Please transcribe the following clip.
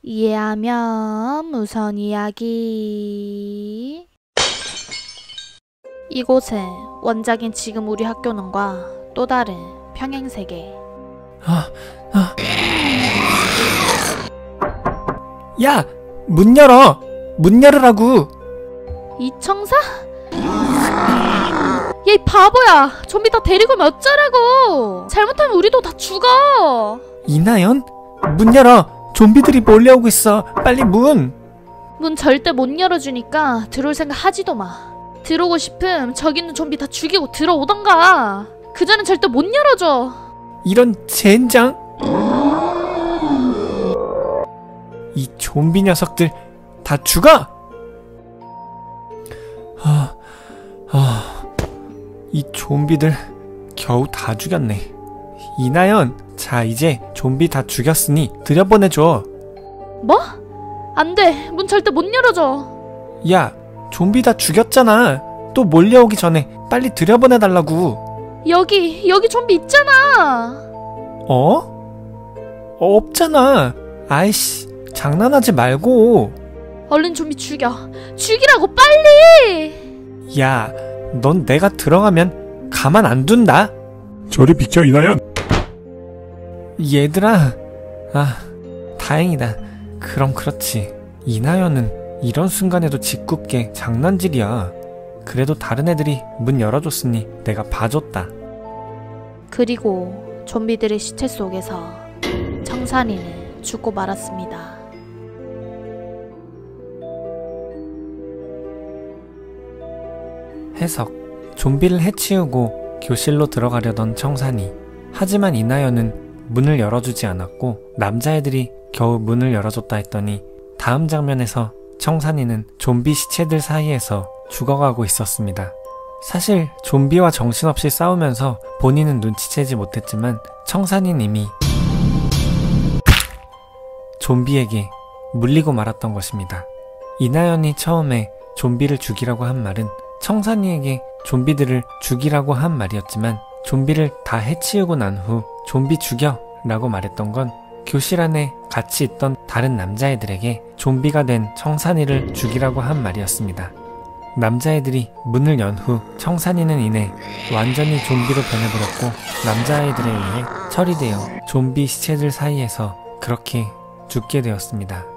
이해하면 무선 이야기. 이곳은 원작인 지금 우리 학교는과 또 다른 평행세계. 야! 문 열어! 문 열으라고! 이청사? 얘 이 바보야! 좀비 다 데리고 오면 어쩌라고! 잘못하면 우리도 다 죽어! 이나연? 문 열어! 좀비들이 몰려오고 있어! 빨리 문! 문 절대 못 열어주니까 들어올 생각 하지도 마. 들어오고 싶음 저기 있는 좀비 다 죽이고 들어오던가! 그 전엔 절대 못 열어줘! 이런 젠장! 이 좀비 녀석들 다 죽어! 이 좀비들 겨우 다 죽였네. 이나연, 자 이제 좀비 다 죽였으니 들여보내줘. 뭐? 안 돼! 문 절대 못 열어줘! 야, 좀비 다 죽였잖아. 또 몰려오기 전에 빨리 들여보내달라고. 여기 좀비 있잖아! 없잖아. 아이씨, 장난하지 말고. 얼른 좀비 죽여! 죽이라고 빨리! 야, 넌 내가 들어가면 가만 안 둔다. 저리 비켜, 이나연. 얘들아, 다행이다. 그럼 그렇지. 이나연은 이런 순간에도 짓궂게 장난질이야. 그래도 다른 애들이 문 열어줬으니 내가 봐줬다. 그리고 좀비들의 시체 속에서 청산이는 죽고 말았습니다. 해석. 좀비를 해치우고 교실로 들어가려던 청산이. 하지만 이나연은 문을 열어주지 않았고 남자애들이 겨우 문을 열어줬다 했더니 다음 장면에서 청산이는 좀비 시체들 사이에서 죽어가고 있었습니다. 사실 좀비와 정신없이 싸우면서 본인은 눈치채지 못했지만 청산이는 이미 좀비에게 물리고 말았던 것입니다. 이나연이 처음에 좀비를 죽이라고 한 말은 청산이에게 좀비들을 죽이라고 한 말이었지만 좀비를 다 해치우고 난 후 좀비 죽여 라고 말했던 건 교실 안에 같이 있던 다른 남자애들에게 좀비가 된 청산이를 죽이라고 한 말이었습니다. 남자애들이 문을 연 후 청산이는 이내 완전히 좀비로 변해버렸고 남자애들에 의해 처리되어 좀비 시체들 사이에서 그렇게 죽게 되었습니다.